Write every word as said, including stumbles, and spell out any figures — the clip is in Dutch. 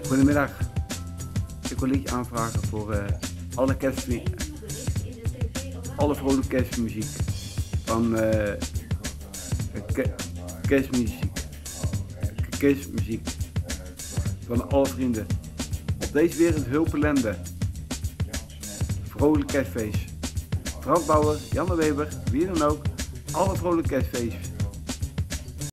Goedemiddag. Ik wil een liedje aanvragen voor uh, alle kerstmuziek, alle vrolijke kerstmuziek van uh, ke kerstmuziek, kerstmuziek van alle vrienden. Op deze wereld hulp ellende. Vrolijk kerstfeest. Frank Bauer, Janne Weber, wie dan ook, alle vrolijke kerstfeest.